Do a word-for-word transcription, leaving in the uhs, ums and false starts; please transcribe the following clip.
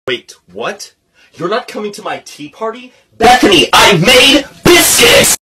Wait, what? You're not coming to my tea party? Bethany, I made biscuits!